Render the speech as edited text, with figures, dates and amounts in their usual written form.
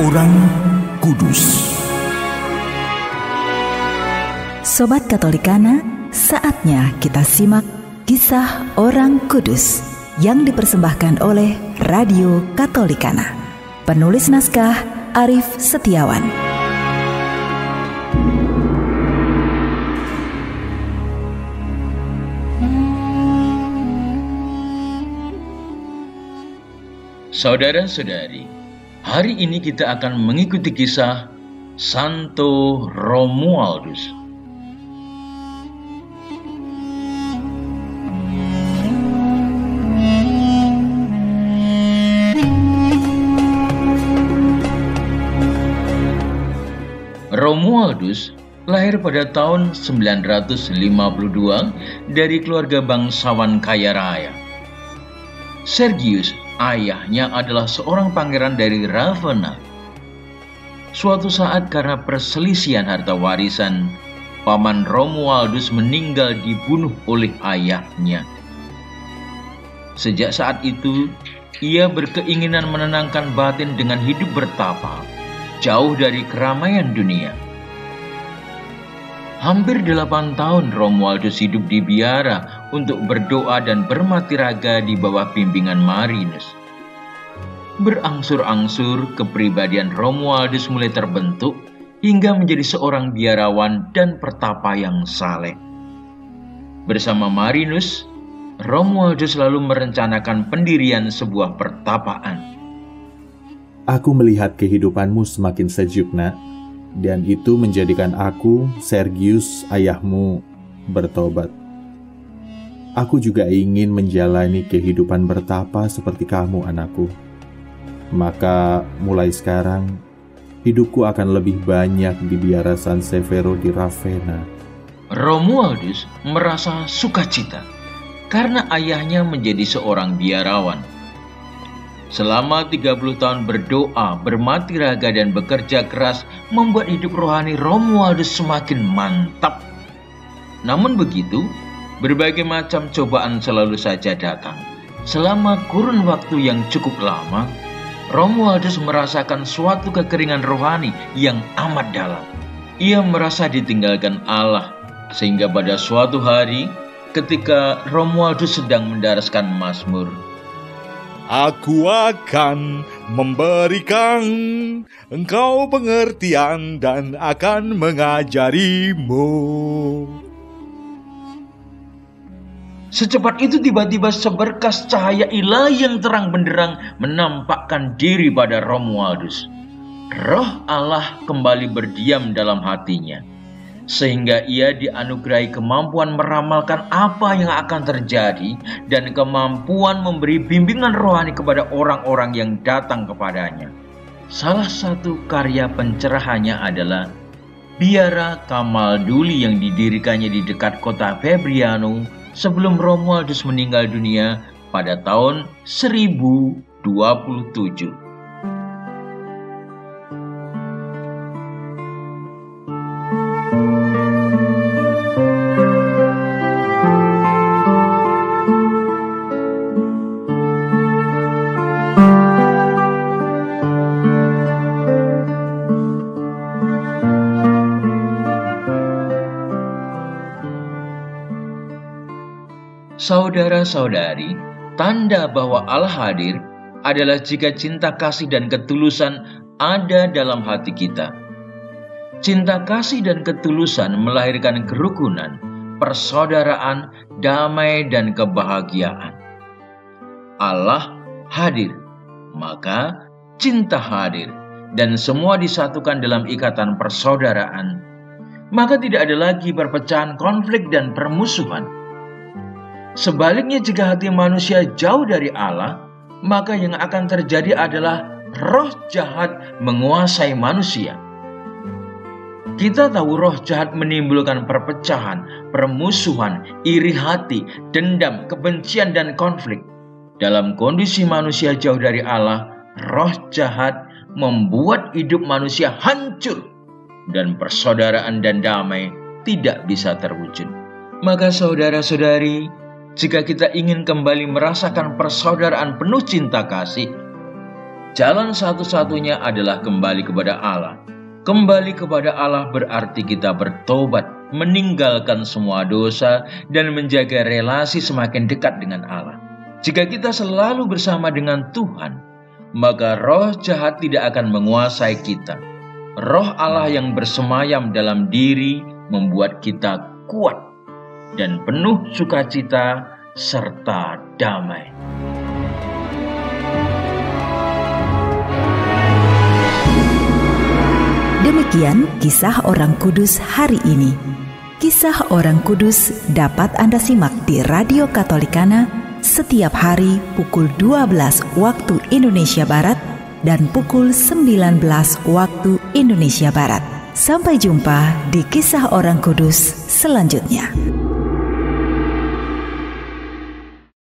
Orang Kudus. Sobat Katolikana, saatnya kita simak kisah orang kudus yang dipersembahkan oleh Radio Katolikana. Penulis naskah Arif Setiawan. Saudara-saudari, hari ini kita akan mengikuti kisah Santo Romualdus. Romualdus lahir pada tahun 952 dari keluarga bangsawan kaya raya. Sergius, ayahnya adalah seorang pangeran dari Ravenna. Suatu saat karena perselisihan harta warisan, paman Romualdus meninggal dibunuh oleh ayahnya. Sejak saat itu, ia berkeinginan menenangkan batin dengan hidup bertapa, jauh dari keramaian dunia. Hampir 8 tahun Romualdus hidup di biara untuk berdoa dan bermati raga di bawah bimbingan Marinus. Berangsur-angsur kepribadian Romualdus mulai terbentuk hingga menjadi seorang biarawan dan pertapa yang saleh. Bersama Marinus, Romualdus lalu merencanakan pendirian sebuah pertapaan. Aku melihat kehidupanmu semakin sejuk, nak, dan itu menjadikan aku, Sergius, ayahmu, bertobat. Aku juga ingin menjalani kehidupan bertapa seperti kamu, anakku. Maka mulai sekarang, hidupku akan lebih banyak di biara San Severo di Ravenna. Romualdus merasa sukacita karena ayahnya menjadi seorang biarawan. Selama 30 tahun berdoa, bermati raga dan bekerja keras membuat hidup rohani Romualdus semakin mantap. Namun begitu, berbagai macam cobaan selalu saja datang. Selama kurun waktu yang cukup lama, Romualdus merasakan suatu kekeringan rohani yang amat dalam. Ia merasa ditinggalkan Allah, sehingga pada suatu hari ketika Romualdus sedang mendaraskan mazmur, Aku akan memberikan engkau pengertian dan akan mengajarimu. secepat itu tiba-tiba seberkas cahaya ilahi yang terang benderang menampakkan diri pada Romualdus. Roh Allah kembali berdiam dalam hatinya, sehingga ia dianugerahi kemampuan meramalkan apa yang akan terjadi dan kemampuan memberi bimbingan rohani kepada orang-orang yang datang kepadanya. Salah satu karya pencerahannya adalah Biara Camaldoli yang didirikannya di dekat kota Fabriano sebelum Romualdus meninggal dunia pada tahun 1027. Saudara-saudari, tanda bahwa Allah hadir adalah jika cinta kasih dan ketulusan ada dalam hati kita. Cinta kasih dan ketulusan melahirkan kerukunan, persaudaraan, damai, dan kebahagiaan. Allah hadir, maka cinta hadir, dan semua disatukan dalam ikatan persaudaraan. Maka tidak ada lagi perpecahan, konflik, dan permusuhan. Sebaliknya, jika hati manusia jauh dari Allah, maka yang akan terjadi adalah roh jahat menguasai manusia. Kita tahu roh jahat menimbulkan perpecahan, permusuhan, iri hati, dendam, kebencian, dan konflik. Dalam kondisi manusia jauh dari Allah, roh jahat membuat hidup manusia hancur dan persaudaraan dan damai tidak bisa terwujud. Maka saudara-saudari, jika kita ingin kembali merasakan persaudaraan penuh cinta kasih, Jalan satu-satunya adalah kembali kepada Allah. Kembali kepada Allah berarti kita bertobat, meninggalkan semua dosa, dan menjaga relasi semakin dekat dengan Allah. Jika kita selalu bersama dengan Tuhan, maka roh jahat tidak akan menguasai kita. Roh Allah yang bersemayam dalam diri membuat kita kuat dan penuh sukacita serta damai. Demikian kisah orang kudus hari ini. Kisah orang kudus dapat Anda simak di Radio Katolikana setiap hari pukul 12 waktu Indonesia Barat dan pukul 19 waktu Indonesia Barat. Sampai jumpa di kisah orang kudus selanjutnya.